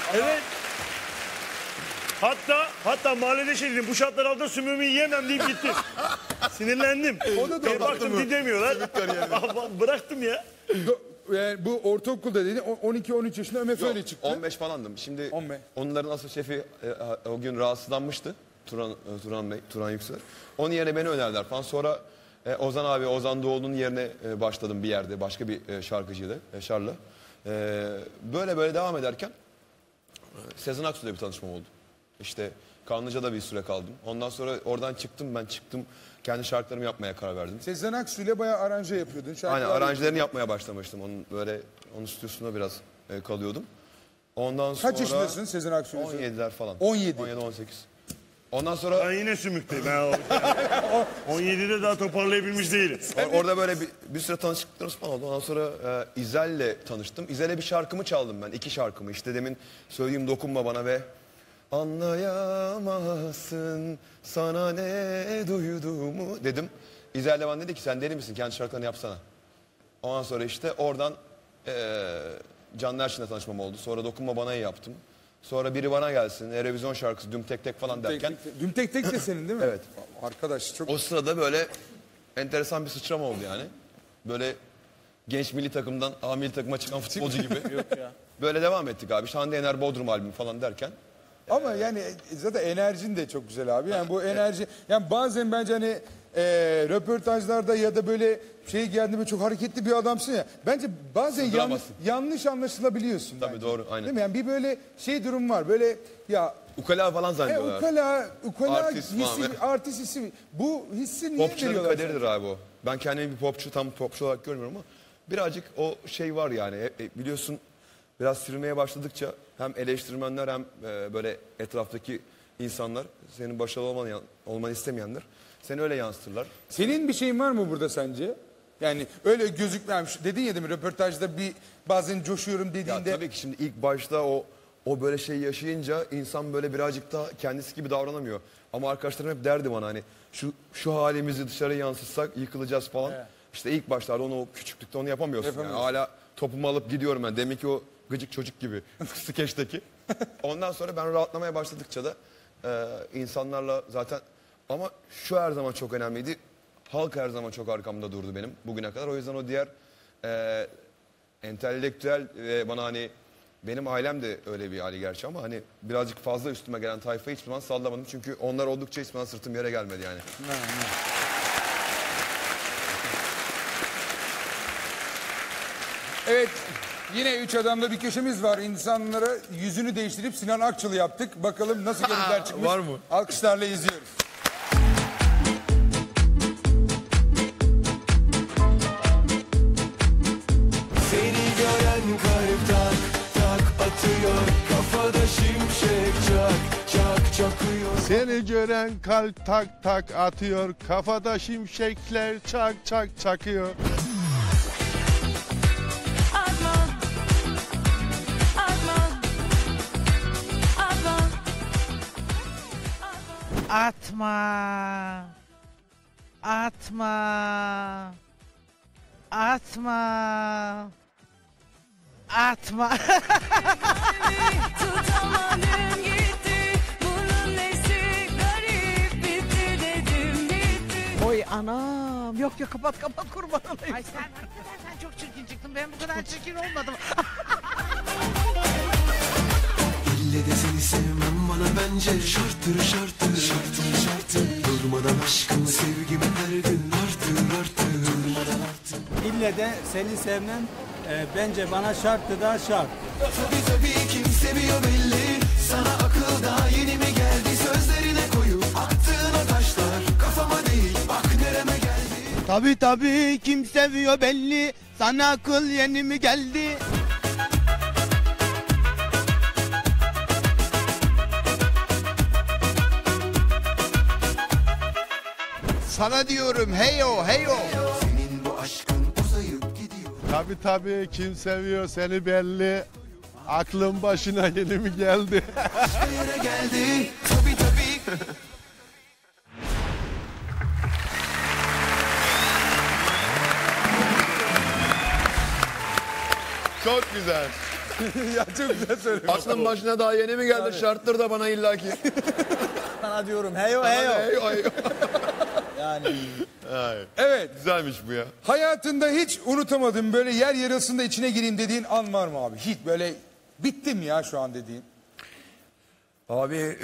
Evet. Hatta mahallede şey dedim, bu şartlar altında sümüğümü yiyemem deyip gittim. Sinirlendim. Ona da baktım dinlemiyorlar. Bıraktım ya. Yani bu ortaokulda dedi 12-13 yaşında Ömer öyle çıktı. 15 falandım. Şimdi 15. onların asıl şefi o gün rahatsızlanmıştı. Turan Bey, Turan Yüksel. Onun yerine beni önerdiler falan. Sonra Ozan abi, Ozan Doğulu'nun yerine başladım bir yerde. Başka bir şarkıcıyla, Şar'la. Böyle devam ederken Sezen Aksu'yla bir tanışmam oldu. İşte Kanlıca'da bir süre kaldım. Ondan sonra oradan çıktım. Kendi şarkılarımı yapmaya karar verdim. Sezen Aksu ile bayağı aranje yapıyordun. Aynen, aranjelerini yapmaya başlamıştım. Onun stüdyosunda biraz kalıyordum. Ondan sonra... Kaç yaşındasın Sezen Aksu'yla? 17'ler falan. 17. 17-18. Ondan sonra... Ben yine sümükteyim. 17'de daha toparlayabilmiş değilim. Orada böyle bir süre tanıştıklarımız falan oldu. Ondan sonra İzel'le tanıştım. İzel'e bir şarkımı çaldım ben. 2 şarkımı. İşte demin söyleyeyim Dokunma Bana ve... Anlayamazsın sana ne duyduğumu dedim. İzel de bana dedi ki sen deli misin, kendi şarkılarını yapsana. Ondan sonra işte oradan Canlı Erçin'le tanışmam oldu. Sonra Dokunma Bana'yı yaptım. Sonra Biri Bana Gelsin, Erevizyon şarkısı, Düm Tek Tek falan derken. Düm Tek Tek de senin değil mi? Evet. Arkadaş çok... O sırada böyle enteresan bir sıçrama oldu yani. Böyle genç milli takımdan A milli takıma çıkan futbolcu gibi. Yok ya. Böyle devam ettik abi. İşte Hande Yener Bodrum albümü falan derken. Ama yani zaten enerjin de çok güzel abi. Yani bu enerji... Yani bazen bence hani röportajlarda ya da böyle geldiğinde çok hareketli bir adamsın ya. Bence bazen yanlış anlaşılabiliyorsun. Tabii bence. doğru, aynen. Değil mi? Yani bir böyle durum var. Böyle ya... Ukala falan zannediyorlar. Ukala Artist hissi, falan. artist hissi. Bu hissi niye Popçuların veriyorlar? kaderidir abi o. Ben kendimi bir popçu, tam popçu olarak görmüyorum ama birazcık o şey var yani. Biliyorsun biraz sürmeye başladıkça hem eleştirmenler hem böyle etraftaki insanlar, senin başarılı olmanı istemeyenler seni öyle yansıtırlar. Senin bir şeyin var mı burada sence? Yani öyle gözükmemiş. Dedin ya değil mi röportajda bazen coşuyorum dediğinde. Ya tabii ki şimdi ilk başta o böyle şey yaşayınca insan böyle birazcık daha kendisi gibi davranamıyor. Ama arkadaşlarım hep derdi bana hani şu halimizi dışarı yansıtsak yıkılacağız falan. Evet. İşte ilk başlarda o küçüklükte onu yapamıyorsun. Yani hala topumu alıp gidiyorum ben. Demek ki o gıcık çocuk gibi skeçteki. Ondan sonra ben rahatlamaya başladıkça da insanlarla zaten, ama şu her zaman çok önemliydi. Halk her zaman çok arkamda durdu benim bugüne kadar. O yüzden o diğer entelektüel ve bana hani benim ailem de öyle bir aile gerçi ama hani birazcık fazla üstüme gelen tayfayı hiçbir zaman sallamadım. Çünkü onlar oldukça hiçbir zaman sırtım yere gelmedi yani. Evet. Yine 3 adamda bir köşemiz var. İnsanlara yüzünü değiştirip Sinan Akçıl'ı yaptık. Bakalım nasıl görüntüler çıkmış. Var mı? Alkışlarla izliyoruz. Seni gören kalp tak tak atıyor, kafada şimşek çak çakıyor. Seni gören kalp tak tak atıyor, kafada şimşekler çak çak çakıyor. Atma. Atma. Atma. Atma. Tutamadım gitti. Bunun nesi garip, bitti dedim bitti. Oy anam. Yok kapat kurban olayım. Ay sen çok çirkin çıktın. Ben bu kadar çirkin olmadım. İlle de seni sevmem bana bence şarttır şarttır. Durmadan aşkımı sevgimi her gün artır. Durmadan artır. İlle de seni sevmem bence bana şarttı da şart. Tabii kim seviyor belli. Sana akıl daha yeni mi geldi? Sözlerine koyup attığın o taşlar kafama değil bak nereme geldi. Tabii kim seviyor belli. Sana akıl yeni mi geldi? Sana diyorum heyo. Senin bu aşkın uzayıp gidiyor. Tabii kim seviyor seni belli. Aklın başına yeni mi geldi? Başka yere geldi. Tabii. Çok güzel. Ya çok güzel söylüyorsun. Aklın başına daha yeni mi geldi? Şarttır da bana illaki. Sana diyorum heyo heyo. Yani Evet. Güzelmiş bu ya. Hayatında hiç unutamadığın böyle yer yarılsın da içine gireyim dediğin an var mı abi? Hiç böyle bittim ya şu an dediğin. Abi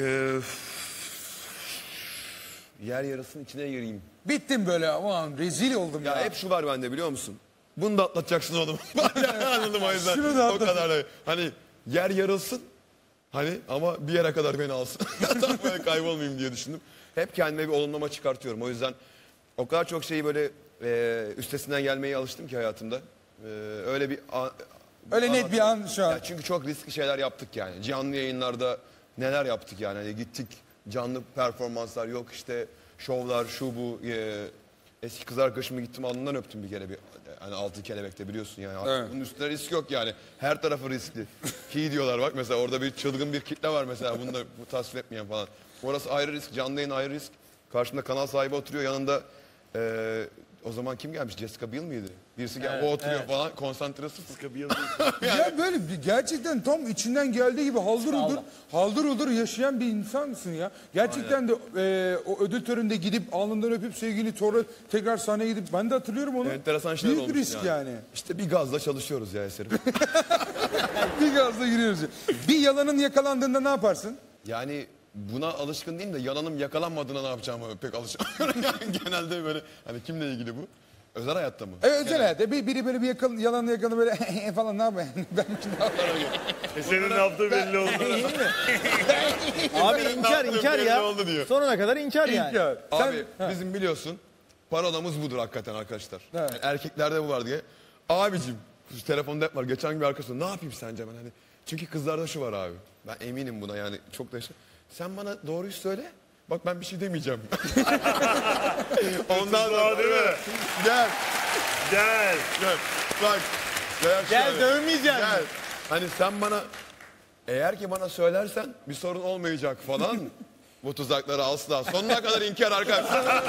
yer yarasının içine gireyim. Bittim böyle aman rezil oldum ya. Ya hep şu var bende biliyor musun? Bunu da atlatacaksın oğlum. Anladım o yüzden. Şunu da O kadar da. Hani yer yarılsın. Hani ama bir yere kadar beni alsın. Tam böyle kaybolmayayım diye düşündüm. Hep kendime bir olumlama çıkartıyorum. O yüzden o kadar çok şeyi böyle üstesinden gelmeye alıştım ki hayatımda. Öyle bir Öyle net bir an şu an. Ya çünkü çok riskli şeyler yaptık yani. Canlı yayınlarda neler yaptık yani. Hani gittik canlı performanslar yok işte şovlar şu bu. Eski kız arkadaşımı gittim alnından öptüm bir kere. Hani altı kelebekte biliyorsun yani. Evet. Bunun üstüne risk yok yani. Her tarafı riskli. Ki diyorlar bak mesela orada bir çılgın bir kitle var mesela. Bunu da bu tasvip etmeyen falan. Orası ayrı risk. Canlı yayın ayrı risk. Karşımda kanal sahibi oturuyor. Yanında o zaman kim gelmiş? Jessica Biel miydi? Birisi o oturuyor falan. Konsantresi sıkı. Ya böyle gerçekten tam içinden geldiği gibi haldır uldur yaşayan bir insansın ya. Gerçekten de o ödül töreninde gidip alnından öpüp sevgili sonra tekrar sahneye gidip ben de hatırlıyorum onu. Enteresan şeyler Büyük olmuş risk yani. İşte bir gazla çalışıyoruz ya eserim. Bir gazla giriyoruz. Bir yalanın yakalandığında ne yaparsın? Yani buna alışkın değilim de yalanım yakalanmadığına ne yapacağımı pek alışamıyorum. Yani genelde böyle hani kimle ilgili bu? Özel hayatta mı? Evet özel hayatta biri böyle bir yalanla yakalandı böyle falan ne yapayım? Ben Senin ne yaptığı belli oldu. abi inkar belli ya. oldu diyor. Sonuna kadar inkar yani. ya. Abi bizim biliyorsun parolamız budur hakikaten arkadaşlar. Evet. Yani erkeklerde bu var diye. Abicim şu telefonda hep var. Geçen gün bir arkadaşım ne yapayım sence ben hani. Çünkü kızlarda şu var abi. Ben eminim buna yani çok da sen bana doğruyu söyle. Bak ben bir şey demeyeceğim. Ondan sonra değil mi? Gel. Gel. Gel. Bak. Gel dövmeyeceğim. Gel. Hani sen bana eğer ki bana söylersen bir sorun olmayacak falan. Bu tuzakları asla. Sonuna kadar inkar arkadaşlar.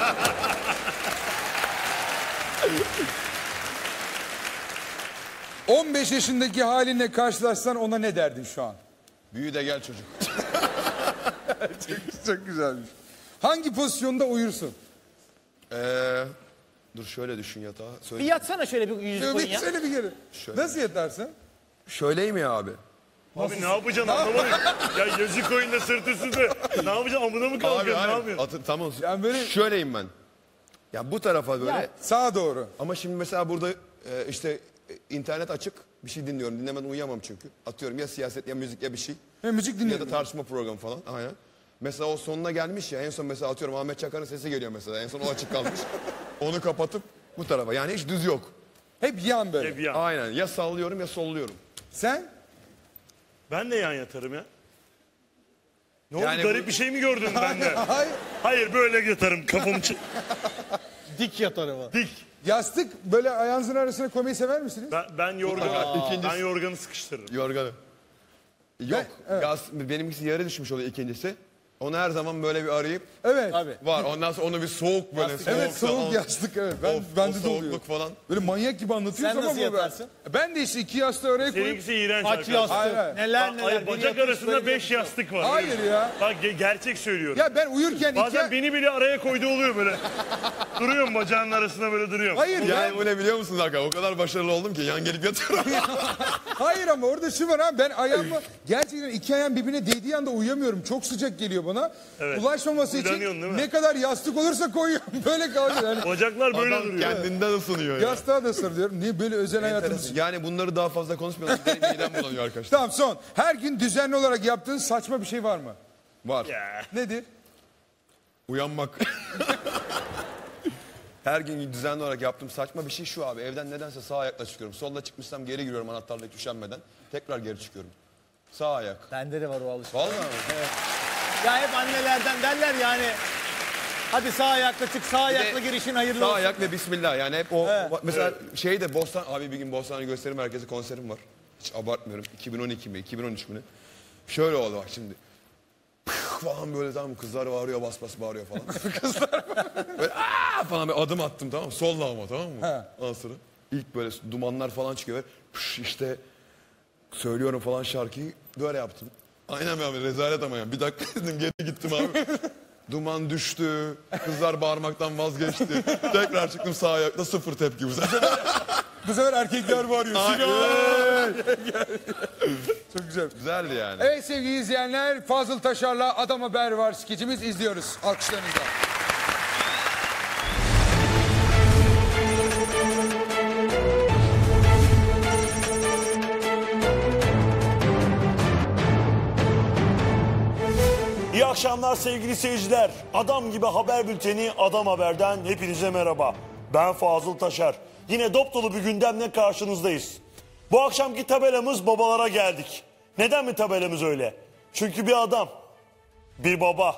15 yaşındaki halinle karşılaşsan ona ne derdin şu an? Büyü de gel çocuk. Çok güzelmiş. Hangi pozisyonda uyursun? Dur şöyle düşün yatağa. Bir Söyle. yatsana şöyle bir yüzü koyun ya. Söyle bir kere. Şöyle. Nasıl yatarsın? Şöyleyim ya abi. Abi ne yapacaksın anlamadım. Ya yazı koyun da sırt üstünde. Ne yapacaksın amına mı Abi kalkıyorsun ne yapıyorsun? tamam. Yani böyle Şöyleyim ben. Ya bu tarafa böyle. sağa doğru. Ama şimdi mesela burada işte internet açık. Bir şey dinliyorum. Dinlemeden uyuyamam çünkü. Atıyorum ya siyaset ya müzik ya bir şey. Müzik Ya dinliyorum. da tartışma programı falan. Aynen. Mesela o sonuna gelmiş ya. En son mesela atıyorum Ahmet Çakar'ın sesi geliyor mesela. En son o açık kalmış. Onu kapatıp bu tarafa. Yani hiç düz yok. Hep yan böyle. Hep yan. Aynen. Ya sallıyorum ya solluyorum. Sen? Ben de yan yatarım ya. Ne Yani oldu garip bu- bir şey mi gördün bende? Hayır. Hayır böyle yatarım kafamı Dik yatarım o. dik. Yastık böyle ayağınızın arasına koymayı sever misiniz? Ben yorganı, İkincisi- ben yorganı sıkıştırırım. Yorganı. Yok. evet. Gaz, benimkisi yarı düşmüş oluyor ikincisi. Onu her zaman böyle bir arayıp Evet. Abi. var. Ondan sonra onu bir soğuk böyle Evet soğuk falan. yastık evet. Of, Bende o de oluyor. soğukluk falan. Böyle manyak gibi anlatıyorsun Sen ama nasıl bu ben. yatarsın? Ben de işte iki yastığı araya koyup... Seninkisi iğrenç Aç arkadaşlar. yastık. Hayır, hayır. Neler neler. Hayır, Biri bacak yatıyor, arasında böyle 5 yastık var. Hayır ya. Bak gerçek söylüyorum. Ya ben uyurken Bazen iki... beni bile araya koyduğu oluyor böyle. Duruyorum bacağının arasında böyle duruyorum. Hayır ya. Yani bu ne biliyor musunuz arkadaşlar? O kadar başarılı oldum ki yan gelip yatıyorum. Hayır ama orada şu var ha ben ayağımı gerçekten iki ayağım birbirine değdiği anda uyuyamıyorum. Çok sıcak geliyor bana. Evet. Ulaşmaması için Uylanıyorsun değil mi? ne kadar yastık olursa koyuyorum. Böyle kalıyor. Yani Bacaklar böyle Adam duruyor. kendinden ısınıyor ya. yastığa da sarılıyorum. Niye böyle özel hayatımız? Enteresan. Yani bunları daha fazla konuşmayalım. Benim midem bulanıyor arkadaşlar. Tamam son. Her gün düzenli olarak yaptığın saçma bir şey var mı? Var. Ya. Nedir? Uyanmak. Her gün düzenli olarak yaptığım saçma bir şey şu abi. Evden nedense sağ ayakla çıkıyorum. Solla çıkmışsam geri giriyorum anahtarla hiç üşenmeden. Tekrar geri çıkıyorum. Sağ ayak. Bende de var o alışkanlık. Vallahi mi? Ya hep annelerden derler yani. Hadi sağ ayakla çık, sağ ayakla girişin hayırlı Sağ olsun. ayak ve bismillah. Yani hep o Evet. mesela şeyde Bostan abi bir gün Bostanlı Gösteri Merkezi konserim var. Hiç abartmıyorum. 2012 mi 2013 mü ne? Şöyle oldu bak şimdi. Falan böyle tamam mı? Kızlar bağırıyor bas bas bağırıyor falan. Kızlar böyle aa falan bir adım attım tamam mı? Solla ama tamam mı? Ondan sonra ilk böyle dumanlar falan çıkıyor. Böyle, işte söylüyorum falan şarkıyı böyle yaptım. Aynen abi rezalet ama ya. Bir dakika dedim geri gittim abi. Duman düştü. Kızlar bağırmaktan vazgeçti. Tekrar çıktım sağ ayakta sıfır tepki bu sefer. Bu sefer erkekler bağırıyor. Çok güzel. Güzeldi yani. Evet sevgili izleyenler, Fazıl Taşar'la Adam Haber var skecimiz izliyoruz. Alkışlarınızla. İyi akşamlar sevgili seyirciler. Adam gibi haber bülteni Adam Haber'den hepinize merhaba. Ben Fazıl Taşar. Yine dop dolu bir gündemle karşınızdayız. Bu akşamki tabelamız babalara geldik. Neden mi tabelamız öyle? Çünkü bir adam, bir baba,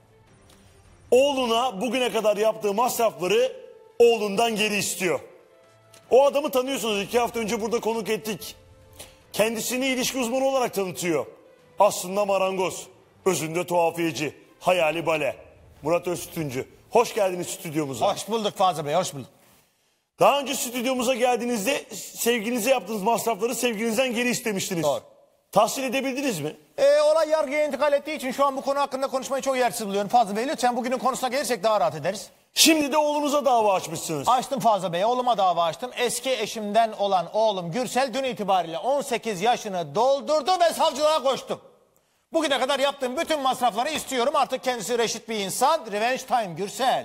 oğluna bugüne kadar yaptığı masrafları oğlundan geri istiyor. O adamı tanıyorsunuz, 2 hafta önce burada konuk ettik. Kendisini ilişki uzmanı olarak tanıtıyor. Aslında marangoz, özünde tuhafiyeci, hayali bale. Murat Öztüncü. Hoş geldiniz stüdyomuza. Hoş bulduk Fazıl Bey, hoş bulduk. Daha önce stüdyomuza geldiğinizde sevgilinize yaptığınız masrafları sevgilinizden geri istemiştiniz. Doğru. Tahsil edebildiniz mi? Olay yargıya intikal ettiği için şu an bu konu hakkında konuşmayı çok yersiz buluyorum Fazıl Bey. Lütfen bugünün konusuna gelirsek daha rahat ederiz. Şimdi de oğlunuza dava açmışsınız. Açtım Fazıl Bey, oğluma dava açtım. Eski eşimden olan oğlum Gürsel dün itibariyle 18 yaşını doldurdu ve savcılığa koştum. Bugüne kadar yaptığım bütün masrafları istiyorum. Artık kendisi reşit bir insan. Revenge time Gürsel.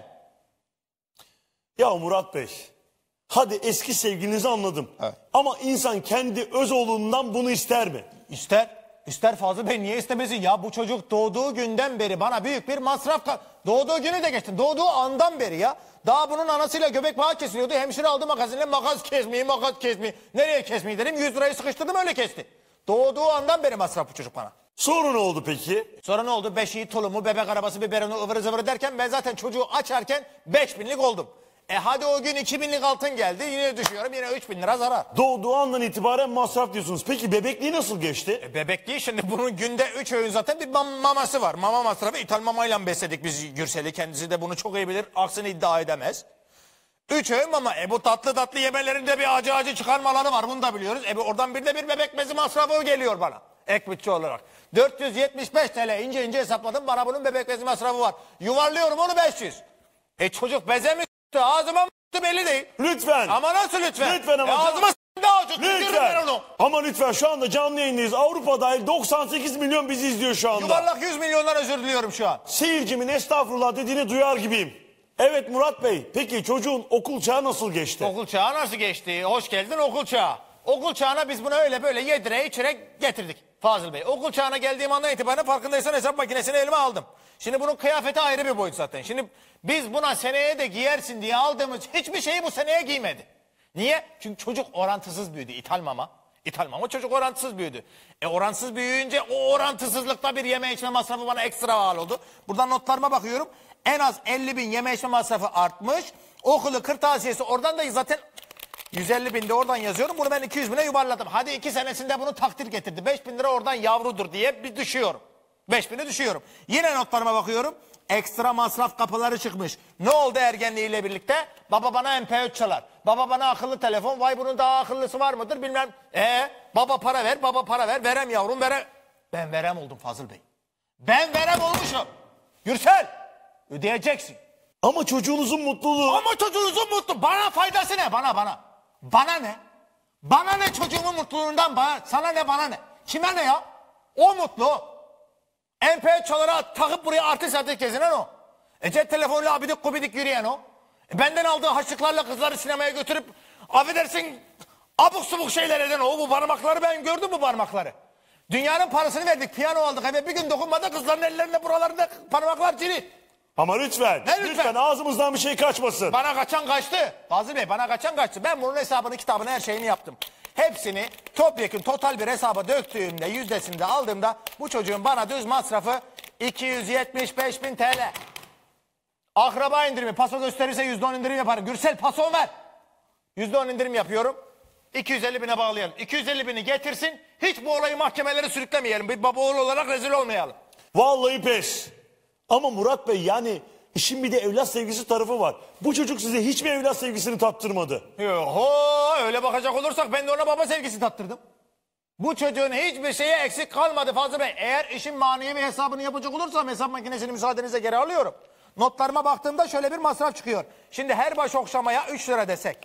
Ya Murat Bey, hadi eski sevgilinizi anladım. Evet. Ama insan kendi öz oğlundan bunu ister mi? İster. İster Fazıl Bey, niye istemesin? Ya bu çocuk doğduğu günden beri bana büyük bir masraf... Doğduğu günü de geçtim. Doğduğu andan beri ya. Daha bunun anasıyla göbek bağı kesiliyordu. Hemşire aldı magazinle makas kesmeyi. Nereye kesmeyi dedim. 100 lirayı sıkıştırdım öyle kesti. Doğduğu andan beri masraf bu çocuk bana. Sonra ne oldu peki? Sonra ne oldu? Beşiği, tulumu, bebek arabası, biberonu ıvırı zıvırı derken ben zaten çocuğu açarken 5000'lik oldum. Hadi o gün 2000'lik altın geldi. Yine düşüyorum. Yine 3000 lira zarar. Doğduğu andan itibaren masraf diyorsunuz. Peki bebekliği nasıl geçti? Bebek değil şimdi, bunun günde 3 öğün zaten bir maması var. Mama masrafı ithal mamayla besledik biz Gürsel'i. Kendisi de bunu çok iyi bilir. Aksini iddia edemez. 3 öğün mama. Bu tatlı yemelerinde bir acı çıkarmaları var. Bunu da biliyoruz. Oradan bir de bir bebek bezi masrafı geliyor bana. Ek bütçe olarak. 475 TL ince hesapladım. Bana bunun bebek bezi masrafı var. Yuvarlıyorum onu 500. Çocuk beze mi s**tı, ağzıma mı s**tı belli değil. Lütfen. Ama nasıl lütfen? Lütfen ama. Ağzıma s**tı daha çok. Lütfen. Ama lütfen, şu anda canlı yayındayız. Avrupa dahil 98 milyon bizi izliyor şu anda. Yuvarlak 100 milyondan özür diliyorum şu an. Seyircimin estağfurullah dediğini duyar gibiyim. Evet Murat Bey, peki çocuğun okul çağı nasıl geçti? Okul çağı nasıl geçti? Hoş geldin okul çağı. Okul çağına biz bunu öyle böyle yedire içire getirdik Fazıl Bey. Okul çağına geldiğim andan itibaren farkındaysan hesap makinesini elime aldım. Şimdi bunun kıyafeti ayrı bir boyut zaten. Şimdi biz buna seneye de giyersin diye aldığımız hiçbir şeyi bu seneye giymedi. Niye? Çünkü çocuk orantısız büyüdü. İthal mama çocuk orantısız büyüdü. Orantısız büyüyünce o orantısızlıkta bir yeme içme masrafı bana ekstra ağır oldu. Buradan notlarıma bakıyorum. En az 50.000 yeme içme masrafı artmış. Okulu kırtasiyesi oradan da zaten 150.000 de oradan yazıyorum. Bunu ben 200.000'e yuvarladım. Hadi 2 senesinde bunu takdir getirdi. 5.000 lira oradan yavrudur diye bir düşüyorum. 5.000'e düşüyorum. Yine notlarıma bakıyorum. Ekstra masraf kapıları çıkmış. Ne oldu ergenliğiyle birlikte? Baba bana MP3 çalar. Baba bana akıllı telefon. Vay bunun daha akıllısı var mıdır bilmem. Baba para ver. Verem yavrum verem. Ben verem oldum Fazıl Bey. Ben verem olmuşum. Gürsel ödeyeceksin. Ama çocuğunuzun mutluluğu... Ama çocuğunuzun mutlu. Bana faydası ne? Bana. Bana ne? Bana ne çocuğumun mutluluğundan bana? Sana ne bana ne? Kime ne ya? O mutlu. MP çalara takıp buraya artist gezinen o. Cep telefonuyla abidik gubidik yürüyen o. Benden aldığı harçlıklarla kızları sinemaya götürüp affedersin abuk subuk şeyler eden o. Bu parmakları ben gördüm bu parmakları. Dünyanın parasını verdik, piyano aldık eve bir gün dokunmadı kızların ellerinde buralarında parmaklar cirit. Ama lütfen, lütfen ağzımızdan bir şey kaçmasın. Bana kaçan kaçtı. Fazıl Bey bana kaçan kaçtı. Ben bunun hesabını, kitabını, her şeyini yaptım. Hepsini topyekun total bir hesaba döktüğümde, yüzdesinde aldığımda bu çocuğun bana düz masrafı 275.000 TL. Akraba indirimi, paso gösterirse %10 indirim yaparım. Gürsel paso ver. %10 indirim yapıyorum. 250.000'e bağlayalım. 250.000'i getirsin. Hiç bu olayı mahkemelere sürüklemeyelim. Bir baba oğlu olarak rezil olmayalım. Vallahi pes. Ama Murat Bey yani işin bir de evlat sevgisi tarafı var. Bu çocuk size hiçbir evlat sevgisini tattırmadı. Yoho öyle bakacak olursak ben de ona baba sevgisi tattırdım. Bu çocuğun hiçbir şeye eksik kalmadı Fazıl Bey. Eğer işin manevi hesabını yapacak olursam hesap makinesini müsaadenizle geri alıyorum. Notlarıma baktığımda şöyle bir masraf çıkıyor. Şimdi her baş okşamaya 3 lira desek.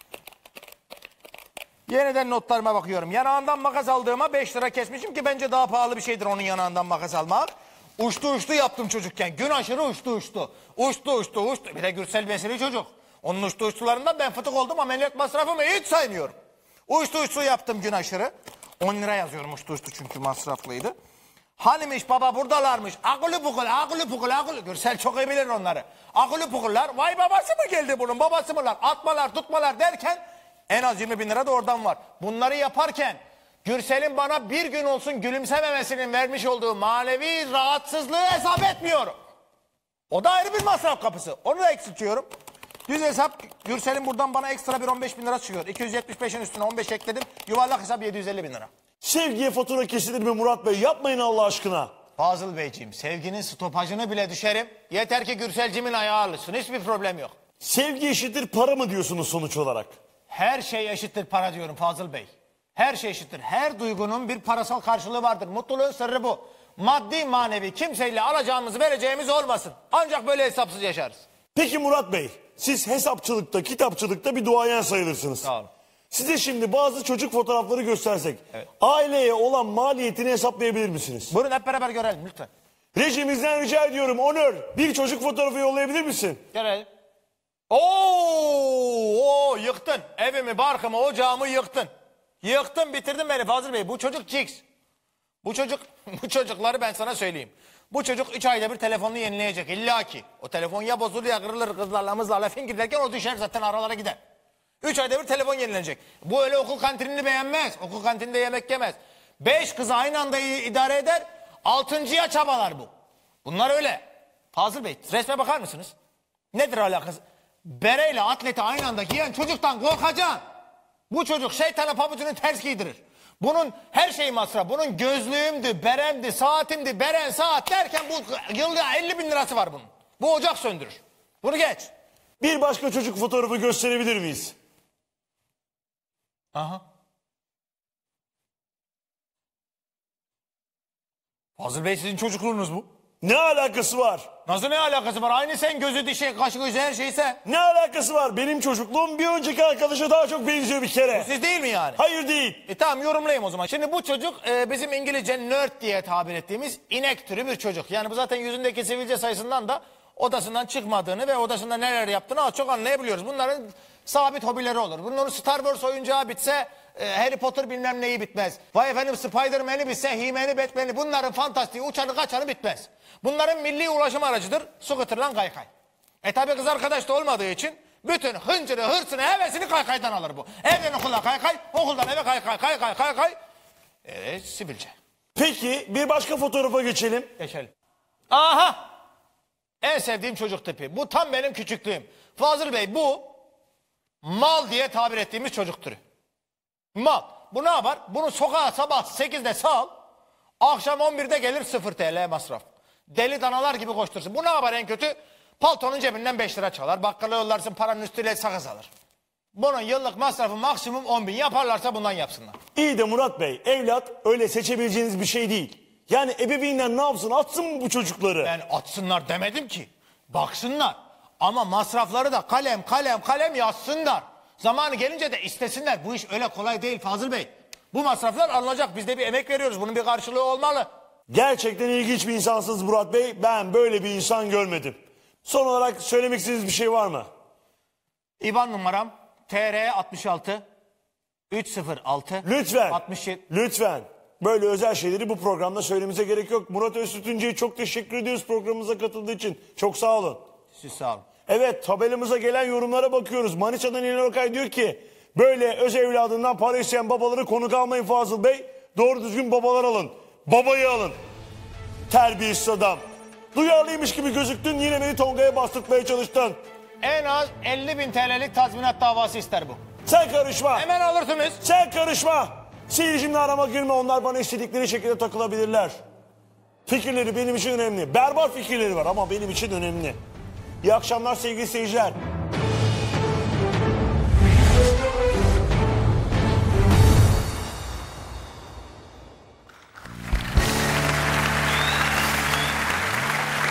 Yeniden notlarıma bakıyorum. Yanağından makas aldığıma 5 lira kesmişim ki bence daha pahalı bir şeydir onun yanağından makas almak. Uçtu yaptım çocukken. Gün aşırı uçtu. Uçtu. Bir de Gürsel besili çocuk. Onun uçtularından ben fıtık oldum, ameliyat masrafımı hiç saymıyorum. Uçtu yaptım gün aşırı. 10 lira yazıyorum uçtu çünkü masraflıydı. Hanimiş baba buradalarmış. Akıllı pukul. Gürsel çok iyi bilir onları. Akıllı pukullar. Vay babası mı geldi bunun? Babası mılar? Atmalar tutmalar derken en az 20 bin lira da oradan var. Bunları yaparken Gürsel'in bana bir gün olsun gülümsememesinin vermiş olduğu manevi rahatsızlığı hesap etmiyorum. O da ayrı bir masraf kapısı. Onu da eksiltiyorum. Düz hesap Gürsel'in buradan bana ekstra bir 15 bin lira çıkıyor. 275'in üstüne 15 ekledim. Yuvarlak hesap 750 bin lira. Sevgiye fatura kesilir mi Murat Bey? Yapmayın Allah aşkına. Fazıl Beyciğim, sevginin stopajını bile düşerim. Yeter ki Gürselcimin ayağı alışsın. Hiçbir problem yok. Sevgi eşittir para mı diyorsunuz sonuç olarak? Her şey eşittir para diyorum Fazıl Bey. Her şey eşittir. Her duygunun bir parasal karşılığı vardır. Mutluluğun sırrı bu. Maddi manevi kimseyle alacağımız vereceğimiz olmasın. Ancak böyle hesapsız yaşarız. Peki Murat Bey, siz hesapçılıkta, kitapçılıkta bir duayen sayılırsınız. Sağ olun. Size şimdi bazı çocuk fotoğrafları göstersek, evet, aileye olan maliyetini hesaplayabilir misiniz? Buyurun hep beraber görelim lütfen. Rejimizden rica ediyorum Onur, bir çocuk fotoğrafı yollayabilir misin? Görelim. Oo, yıktın. Evimi, barkımı, ocağımı yıktın. Yıktın, bitirdin beni Fazıl Bey. Bu çocuk Jigs. Bu çocukları ben sana söyleyeyim. Bu çocuk 3 ayda bir telefonunu yenileyecek illa ki. O telefon ya bozulur ya kırılır, kızlarla mızlarla fingir derken o düşer zaten, aralara gider. 3 ayda bir telefon yenilenecek. Bu öyle okul kantinini beğenmez. Okul kantininde yemek yemez. 5 kızı aynı anda idare eder. 6.'ya çabalar bu. Bunlar öyle. Fazıl Bey, resme bakar mısınız? Nedir alakası? Bereyle atleti aynı anda giyen çocuktan korkacaksın. Bu çocuk şeytana pabucunu ters giydirir. Bunun her şeyi masraf. Bunun gözlüğümdü, beremdi, saatimdi, beren saat derken bu yılda 50 bin lirası var bunun. Bu ocak söndürür. Bunu geç. Bir başka çocuk fotoğrafı gösterebilir miyiz? Aha. Fazıl Bey, sizin çocukluğunuz bu. Ne alakası var? Nasıl ne alakası var? Aynı sen, gözü, dişi, kaşı, gözü, her şey sen. Ne alakası var? Benim çocukluğum bir önceki arkadaşa daha çok benziyor bir kere. Bu siz değil mi yani? Hayır değil. Tamam, yorumlayayım o zaman. Şimdi bu çocuk bizim İngilizce nerd diye tabir ettiğimiz inek türü bir çocuk. Yani bu zaten yüzündeki sivilce sayısından da odasından çıkmadığını ve odasında neler yaptığını az çok anlayabiliyoruz. Bunların sabit hobileri olur. Bunların Star Wars oyuncağı bitse Harry Potter bilmem neyi bitmez. Vay efendim Spider-Man'i bitse He-Man'i, Batman'i, bunların fantastiği uçanı kaçanı bitmez. Bunların milli ulaşım aracıdır scooter'la kaykay. Tabi kız arkadaş da olmadığı için bütün hıncını, hırsını, hevesini kaykaydan alır bu. Evden okula kaykay, okuldan eve kaykay. Sivilce. Peki bir başka fotoğrafa geçelim. Geçelim. Aha! En sevdiğim çocuk tipi. Bu tam benim küçüklüğüm. Fazıl Bey, bu mal diye tabir ettiğimiz çocuk türü. Mal. Bu ne yapar? Bunu sokağa sabah 8'de sal, akşam 11'de gelir 0 TL masraf. Deli danalar gibi koştursun. Bu ne yapar en kötü? Paltonun cebinden 5 lira çalar. Bakkala yollarsın, paranın üstüyle sakız alır. Bunun yıllık masrafı maksimum 10 bin. Yaparlarsa bundan yapsınlar. İyi de Murat Bey, evlat öyle seçebileceğiniz bir şey değil. Yani ebeveynler ne yapsın? Atsın mı bu çocukları? Ben atsınlar demedim ki. Baksınlar. Ama masrafları da kalem yazsınlar. Zamanı gelince de istesinler. Bu iş öyle kolay değil Fazıl Bey. Bu masraflar alınacak. Biz de bir emek veriyoruz. Bunun bir karşılığı olmalı. Gerçekten ilginç bir insansınız Murat Bey. Ben böyle bir insan görmedim. Son olarak söylemek istediğiniz bir şey var mı? İban numaram TR 66 306 Lütfen. 67. Lütfen. Böyle özel şeyleri bu programda söylememize gerek yok. Murat Öztürk'e çok teşekkür ediyoruz programımıza katıldığı için. Çok sağ olun. Siz sağ olun. Evet, tabelamıza gelen yorumlara bakıyoruz. Manisa'dan İlhan Okay diyor ki böyle öz evladından para isteyen babaları konuk almayın Fazıl Bey. Doğru düzgün babalar alın. Babayı alın. Terbiyesiz adam. Duyarlıymış gibi gözüktün, yine beni Tonga'ya bastırtmaya çalıştın. En az 50 bin TL'lik tazminat davası ister bu. Sen karışma. Hemen alırsınız. Sen karışma. Seyircimle arama girme, onlar bana istedikleri şekilde takılabilirler. Fikirleri benim için önemli. Berbat fikirleri var ama benim için önemli. İyi akşamlar sevgili seyirciler.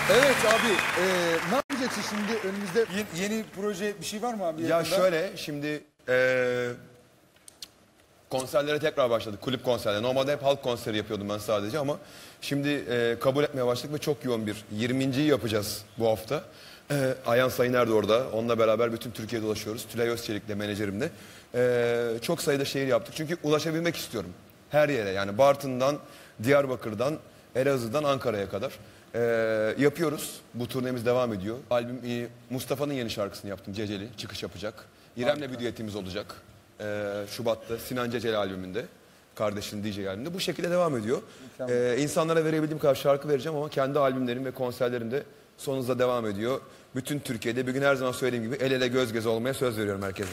Evet abi, ne yapacaksın şimdi önümüzde yeni proje bir şey var mı abi? Ya yakında? şöyle şimdi konserlere tekrar başladık. Kulüp konserleri. Normalde hep halk konseri yapıyordum ben sadece ama şimdi kabul etmeye başladık ve çok yoğun bir 20.yi yapacağız bu hafta. Ayhan Sayıner de orada. Onunla beraber bütün Türkiye'de dolaşıyoruz. Tülay Özçelik'le menajerimle. Çok sayıda şehir yaptık. Çünkü ulaşabilmek istiyorum. Her yere yani Bartın'dan, Diyarbakır'dan, Elazığ'dan Ankara'ya kadar. Yapıyoruz. Bu turnemiz devam ediyor. Albüm Mustafa'nın yeni şarkısını yaptım. Ceceli çıkış yapacak. İrem'le bir düetimiz olacak. Şubat'ta Sinan Ceceli albümünde. Kardeşinin DJ albümünde. Bu şekilde devam ediyor. İnsanlara verebildiğim kadar şarkı vereceğim ama kendi albümlerim ve konserlerim de son hızla devam ediyor. Bütün Türkiye'de bir gün her zaman söylediğim gibi el ele göz göze olmaya söz veriyorum herkese.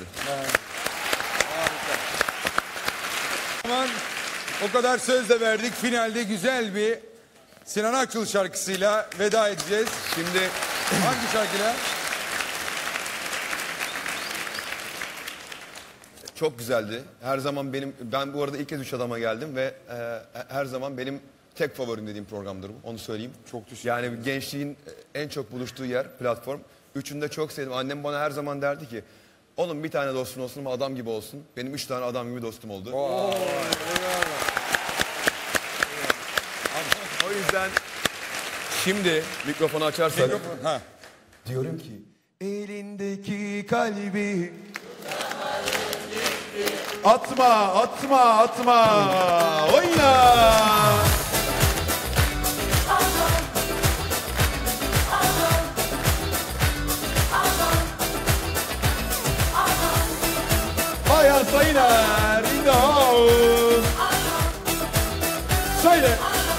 Aman, o kadar söz de verdik. Finalde güzel bir Sinan Akçıl şarkısıyla veda edeceğiz. Şimdi hangi şarkıyla? çok güzeldi. Her zaman ben bu arada ilk kez Üç Adam'a geldim ve her zaman benim tek favorim dediğim programdır bu. Onu söyleyeyim. Çok teşekkür Yani gençliğin en çok buluştuğu yer, platform. Üçünü de çok sevdim. Annem bana her zaman derdi ki oğlum bir tane dostun olsun ama adam gibi olsun. Benim 3 tane adam gibi dostum oldu. O yüzden şimdi mikrofonu açarsak diyorum ki elindeki kalbi Atma, atma, atma. Oyna. Ayhan Sayıner in the house. Söyle.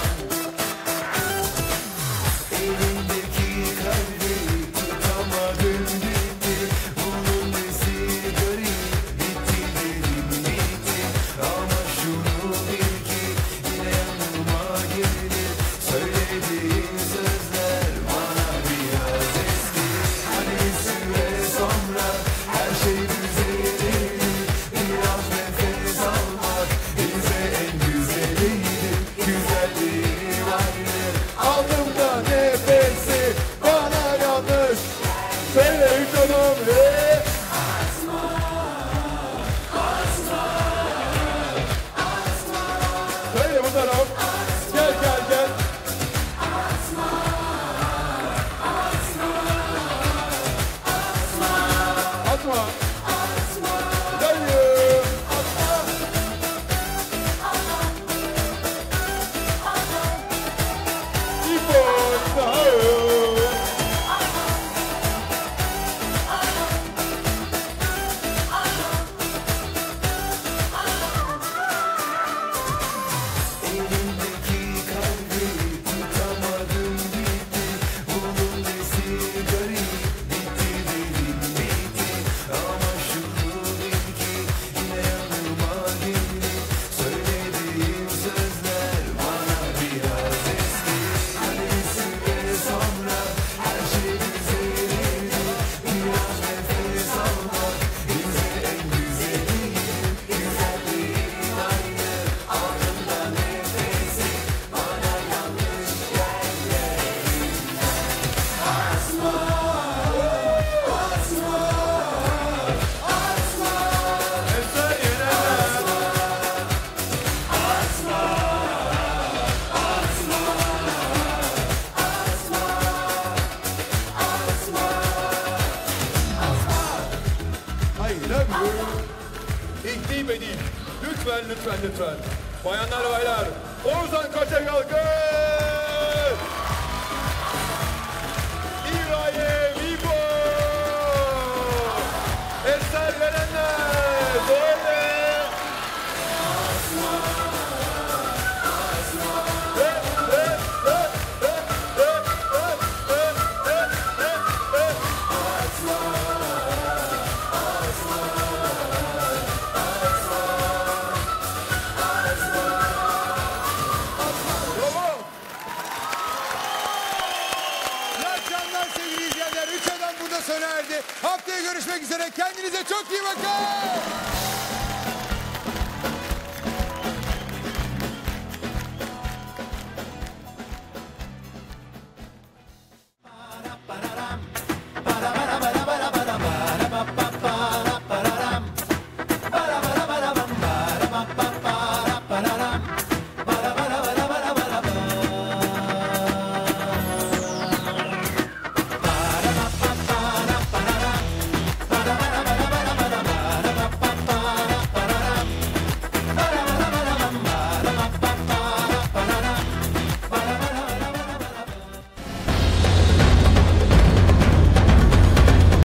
Elindeki kalbi tutamadım gitti. Bunun nesi garip, bitti dedim bitti. Ama şunu bil ki yine yanıma gelir. Söylediğin sözler bana biraz eski. Hani bir süre sonra her şey düzelir. Biraz nefes almak bize en güzeliydi. Güzelliği vardı. Aldım da nefesi bana yanlış. Söyle Üç Adam. Söyle bu taraf. Gel gel gel. Atma. Dayı. İpo in the house. Elindeki kalbi tutamadım gitti. Bunun nesi garip, bitti dedim bitti. Ama şunu bil ki yine yanıma gelir. Söylediğim sözler bana biraz eski. Hani bir süre sonra her şey düzelir. Biraz nefes almak bize en güzeliydi. Güzelliği aynı ardından nefesi bana yanlış I love you. İlk değil be değil. Lütfen, lütfen, lütfen. Bayanlar, baylar. Oğuzhan Kaçak kalkın. İbrahim İbo. Eser verenler. Böyle. İyi akşamlar sevgili izleyenler. Üç Adam burada sona erdi. Haftaya görüşmek üzere. Kendinize çok iyi bakın.